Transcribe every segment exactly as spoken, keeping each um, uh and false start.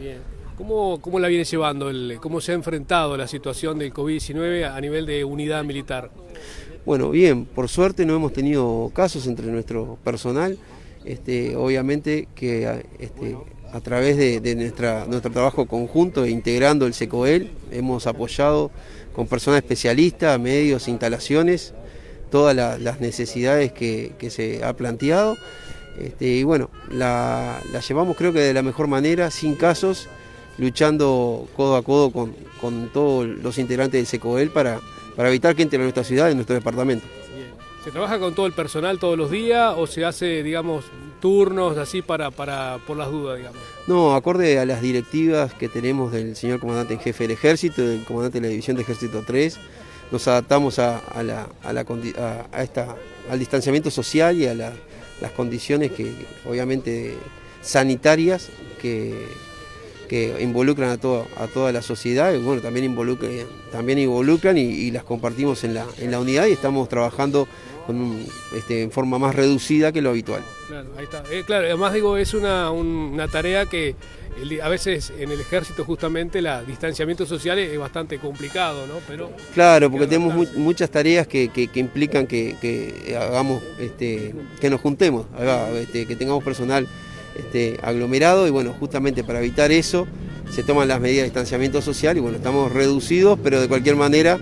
Bien. ¿Cómo, cómo la viene llevando? El, ¿Cómo se ha enfrentado la situación del COVID diecinueve a nivel de unidad militar? Bueno, bien, por suerte no hemos tenido casos entre nuestro personal. Este, obviamente que este, a través de, de nuestra, nuestro trabajo conjunto e integrando el SECOEL hemos apoyado con personas especialistas, medios, instalaciones, todas la, las necesidades que, que se ha planteado. Este, y bueno, la, la llevamos creo que de la mejor manera, sin casos, luchando codo a codo con, con todos los integrantes del SECOEL para, para evitar que entre a nuestra ciudad y a nuestro departamento. Bien. ¿Se trabaja con todo el personal todos los días o se hace, digamos, turnos así para, para por las dudas, digamos? No, acorde a las directivas que tenemos del señor comandante en jefe del ejército, del comandante de la división de ejército tres, nos adaptamos a, a la, a la, a, a esta, al distanciamiento social y a la, las condiciones que, obviamente, sanitarias que, que involucran a, todo, a toda la sociedad y bueno, también involucran, también involucran y, y las compartimos en la, en la unidad y estamos trabajando con un, este, en forma más reducida que lo habitual. Claro, ahí está. Eh, claro, además digo, es una, un, una tarea que el, a veces en el ejército justamente el distanciamiento social es bastante complicado, ¿no? Pero claro, porque tenemos mu muchas tareas que, que, que implican que, que hagamos, este, que nos juntemos, haga, este, que tengamos personal este, aglomerado y bueno, justamente para evitar eso se toman las medidas de distanciamiento social y bueno, estamos reducidos, pero de cualquier manera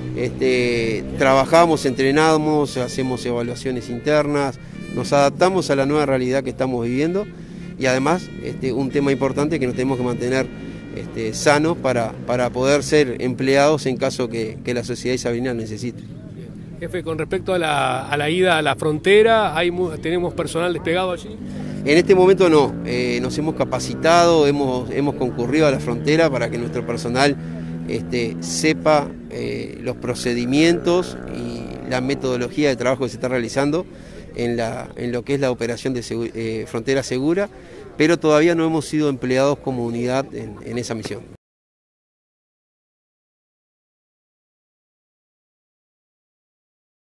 Este, trabajamos, entrenamos, hacemos evaluaciones internas, nos adaptamos a la nueva realidad que estamos viviendo y además este, un tema importante que nos tenemos que mantener este, sanos para, para poder ser empleados en caso que, que la sociedad isabelina necesite. Jefe, con respecto a la, a la ida a la frontera, ¿hay, ¿tenemos personal desplegado allí? En este momento no, eh, nos hemos capacitado, hemos, hemos concurrido a la frontera para que nuestro personal Este, sepa eh, los procedimientos y la metodología de trabajo que se está realizando en, la, en lo que es la operación de eh, Frontera Segura, pero todavía no hemos sido empleados como unidad en, en esa misión.